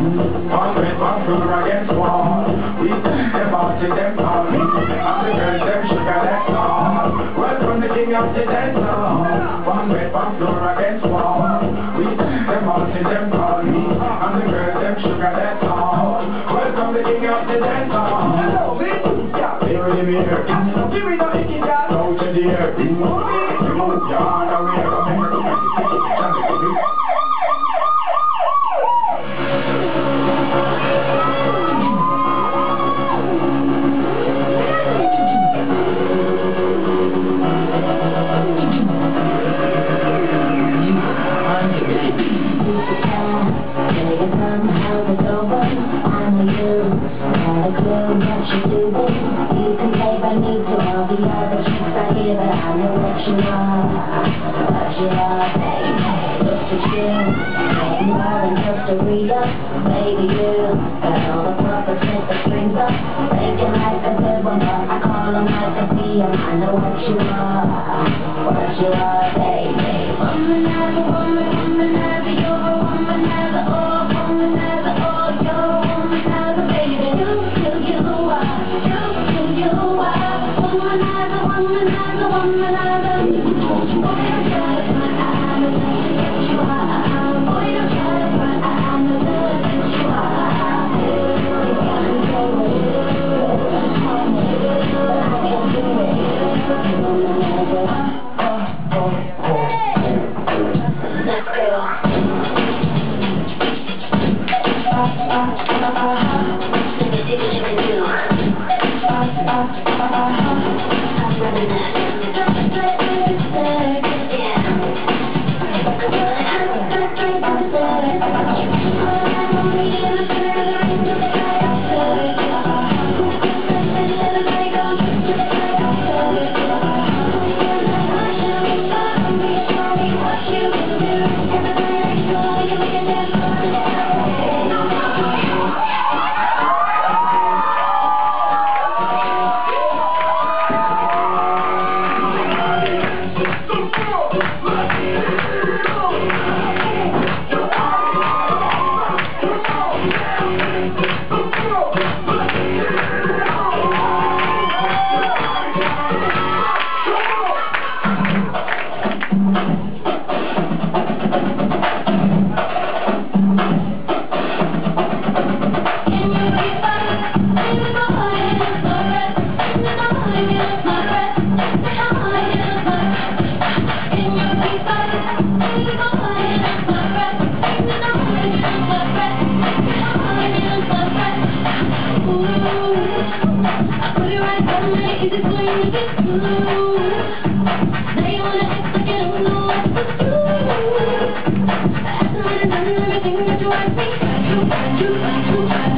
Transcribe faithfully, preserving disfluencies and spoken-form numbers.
One red, one floor against wall. We send them out to them call me. And the girls them sugar that's all. Welcome the king of the dance hall. One red, one floor against wall. We send them out to them call me. And the girls them sugar that's all. Welcome the king of the dance hall. Hello, baby. Yeah, here in the mirror. Give me the icky cat. Out to the air. Move it. Move your hand away. Come here. You can say by me to all the other chicks I hear, but I know what you are, what you are, baby. Look at you, getting more than just a reader, baby. You got all the puppets with the strings up, breaking like a good one, but I call them like a D M. I know what you are, what you are, baby. Womanizer, woman, womanizer, you're a womanizer, oh, womanizer, oh, you're a womanizer, baby. You, you, you are, you, you, you are, womanizer, womanizer, womanizer. Boy, don't try to front, I know that you are. Boy, don't try to front, I know that you are. You got me going, but I can't do it. Womanizer, oh, oh, oh. Let's go. Everything that you want me to do,